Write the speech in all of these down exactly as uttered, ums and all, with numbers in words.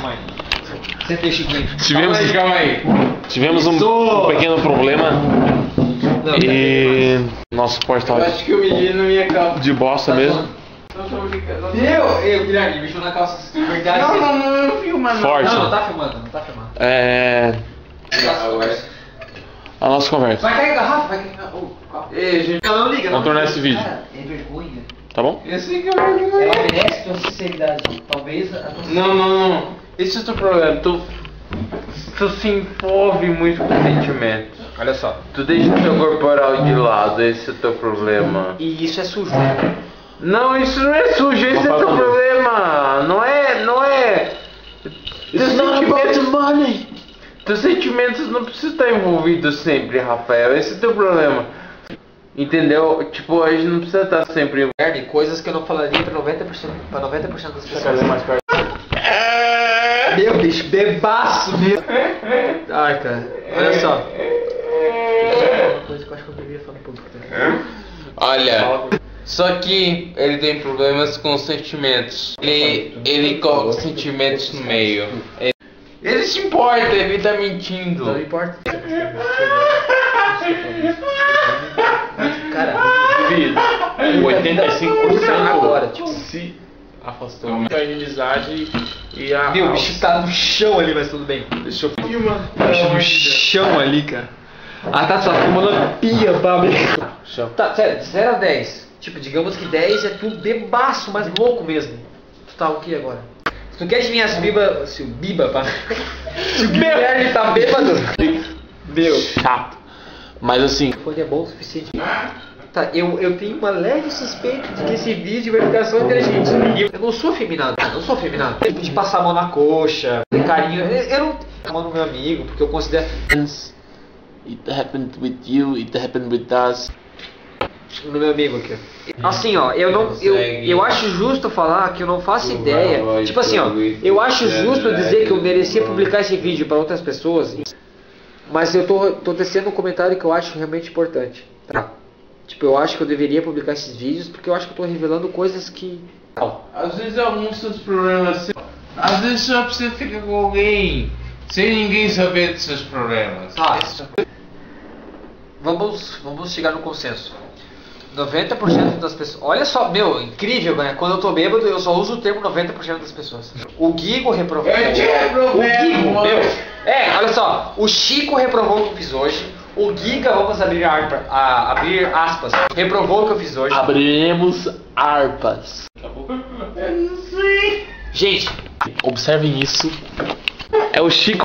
calma aí. Senta aí, Chiquinho. Tivemos, Calma aí, calma aí. tivemos um, um pequeno problema. Não, E nosso suporte Eu tava acho que o menino ia calma. de bosta mesmo. Não tô brincando. Eu, eu, Guilherme, mexeu na calça de verdade. Não, não, não, não filma não. Forte. Não, não tá filmando, não tá filmando. É. A nossa conversa. Vai cair a garrafa, vai cair a garrafa. Oh, calma. Ei, gente. Não, não liga, não. Vamos tornar esse vídeo. Cara, é vergonha. Tá bom? Eu sei que eu vou ligar. Ela merece tua sinceridade. Talvez a tua Não, não, não. Esse é o teu problema. Tu, tu se envolve muito com sentimentos. Olha só. Tu deixa o teu corporal de lado. Esse é o teu problema. E isso é sujo. Não, isso não é sujo. Esse é o teu problema. Não é, não é. Teus sentimentos, money. teus sentimentos não precisam estar envolvidos sempre, Rafael. Esse é o teu problema. Entendeu? Tipo, a gente não precisa estar sempre envolvido. Guilherme, coisas que eu não falaria pra noventa por cento, pra noventa por cento das pessoas. Meu bicho, bebaço, meu. Ai, cara, olha só. Uma coisa que eu acho que eu deveria falar um pouco. Olha, só que ele tem problemas com sentimentos. Ele, ele coloca sentimentos no meio. Ele, ele se importa, ele tá mentindo. Não importa. Cara, oitenta e cinco por cento agora, tipo, se afastou. A inimizade e a. meu, o bicho tá no chão ali, mas tudo bem. Deixa eu filmar. O bicho no chão ali, cara. Ah, tá, só filmando a pia, tá, amigo? Tá, sério, de zero a dez. Tipo, digamos que dez é tu bebaço, mas louco mesmo. Tu tá o que agora? Se tu quer adivinhar se o Biba. Se o Biba, pá. Se o Guilherme tá bêbado. Meu. Chato. Mas assim. O fone é bom o suficiente. Tá, eu, eu tenho uma leve suspeita de que esse vídeo vai ficar só inteligente. E eu não sou afeminado, eu não sou afeminado. Tipo, de passar a mão na coxa, de carinho. Eu, eu não tenho a mão no meu amigo, porque eu considero. It happened with you, it happened with us. No meu amigo aqui. Assim, ó, eu não. Eu, eu acho justo falar que eu não faço ideia. Tipo assim, ó, eu acho justo dizer que eu merecia publicar esse vídeo para outras pessoas. Mas eu tô, tô tecendo um comentário que eu acho realmente importante. Tá? Tipo, eu acho que eu deveria publicar esses vídeos porque eu acho que eu tô revelando coisas que. Às vezes alguns seus problemas. Às vezes só precisa ficar com alguém. Sem ninguém saber dos seus problemas. Tá. Vamos, vamos chegar no consenso. noventa por cento das pessoas. Olha só, meu, incrível, né? Quando eu tô bêbado, eu só uso o termo noventa por cento das pessoas. O Guigo reprovou. Eu te reprovei, O Guigo, mano. meu. É, olha só. O Chico reprovou o que eu fiz hoje. O Giga, vamos abrir, arpa, a, abrir aspas, reprovou o que eu fiz hoje. Abriremos harpas. Eu não sei. Gente, observem isso. É o Chico.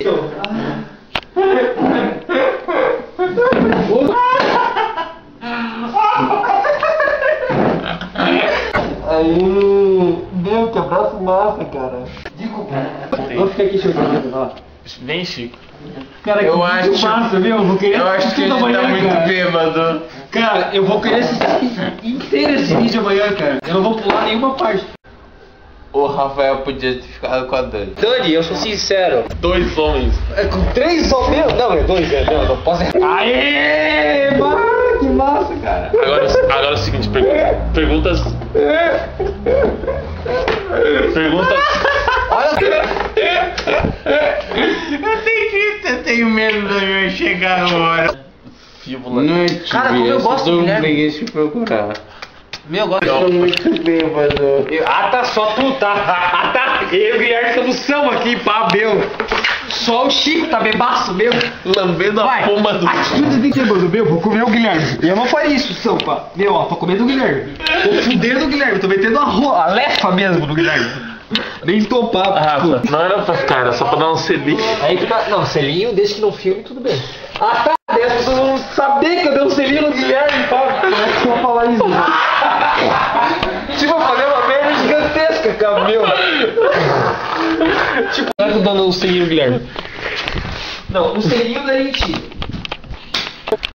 Aí, meu, que abraço massa, cara. Digo, vou ficar aqui chorando, vai lá. Vem, Chico. Cara, Eu que acho- vídeo massa, meu. Vou querer Eu acho que assistir ele tá amanhã, muito cara. bêbado. Cara, eu vou querer assistir inteiro esse vídeo amanhã, cara. Eu não vou pular nenhuma parte. O Rafael podia ter ficado com a Dani. Dani, eu sou sincero. Dois homens. É com três homens? Não, é dois, é, não, não posso errar. Aê, mano, que massa, cara. Agora, agora é o seguinte, pergunta, perguntas. Perguntas. Olha, Eu tenho, eu tenho medo da minha chegar agora. Fíbula. Noite, Cara, como eu gosto de não mulher. peguei te procurar. meu, agora. Eu tô muito bêbado. Eu- Ah, tá, só tu, tá? Ah, tá. Eu e o Guilherme estamos são aqui, pá, meu. Só o Chico tá bebaço, meu. Lambendo a Vai, pomba do. atitude de bêbado, meu, vou comer o Guilherme. Eu não faria isso, são, pá. Meu, ó, tô comendo o Guilherme. Tô fudendo o Guilherme, tô metendo a, ro... a lefa mesmo no Guilherme. Nem topar, Ah, Rafa, não era pra ficar, era só pra dar um selinho. Aí tu tá. Não, selinho, desde que não filme, tudo bem. Ah, tá. Daí as pessoas vão saber que eu dei um selinho no Guilherme, pá. Como é que eu vou falar isso? Tipo, eu falei uma merda gigantesca, cara, meu. Tipo, Não é que eu dando um selinho, Guilherme. não, um selinho da gente.